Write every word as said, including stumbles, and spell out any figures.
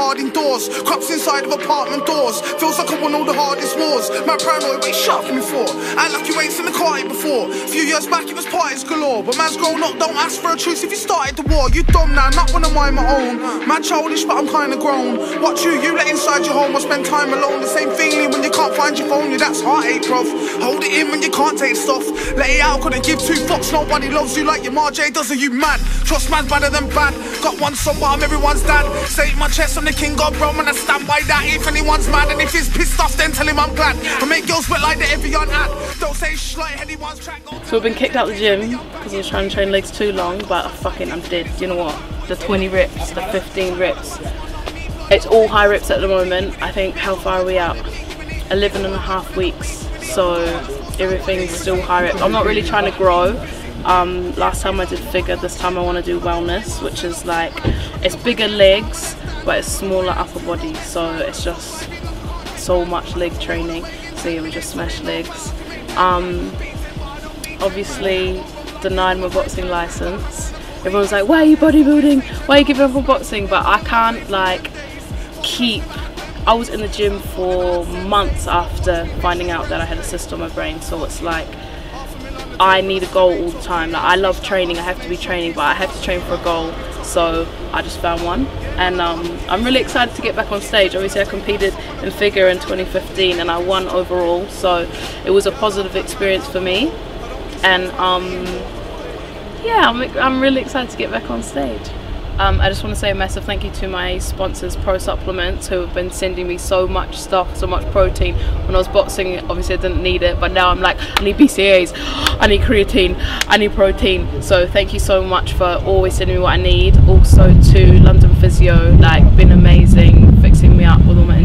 hard indoors. Crops inside of apartment doors. Feels like I won all the hardest wars. Man paranoid, what you shot for me for? Act like you ain't seen the car before. A few years back it was parties galore. But man's grown up, don't ask for a truce if you started the war. You dumb now, not when I'm on my own. Man childish, but I'm kinda grown. What you, you let inside your home or spend time alone. The same feeling when you can't find your phone, yeah, that's heartache, bruv. Hold it in when you can't take stuff. Let it out, couldn't give two fucks. Nobody loves you like your Marjay does, are you mad? Trust man's better than bad. Got one son, but I'm everyone's dad. Say my chest, I'm the king of Rome, and I stand by that. If anyone's mad, and if he's pissed off, then tell him I'm glad. I make girls wet like the Evian ad. Don't say shh like anyone's track. So we've been kicked out of the gym because I was trying to train legs too long, but fucking I'm dead. You know what? The twenty reps, the fifteen reps. It's all high reps at the moment. I think, how far are we out? eleven and a half weeks. So everything's still high reps. I'm not really trying to grow. Um, last time I did figure, this time I want to do wellness, which is like, it's bigger legs, but it's smaller upper body. So it's just so much leg training. So yeah, we just smash legs. Um, obviously denied my boxing license. Everyone's like, why are you bodybuilding? Why are you giving up on boxing? But I can't like keep, I was in the gym for months after finding out that I had a cyst on my brain. So it's like, I need a goal all the time. Like, I love training, I have to be training, but I have to train for a goal. So I just found one, and um, I'm really excited to get back on stage. Obviously I competed in figure in twenty fifteen and I won overall, so it was a positive experience for me. And um, yeah, I'm, I'm really excited to get back on stage. Um, I just want to say a massive thank you to my sponsors, Pro Supplements, who have been sending me so much stuff, so much protein. When I was boxing, obviously I didn't need it, but now I'm like, I need B C A As, I need creatine, I need protein. So thank you so much for always sending me what I need. Also to London Physio, like, been amazing, fixing me up with all my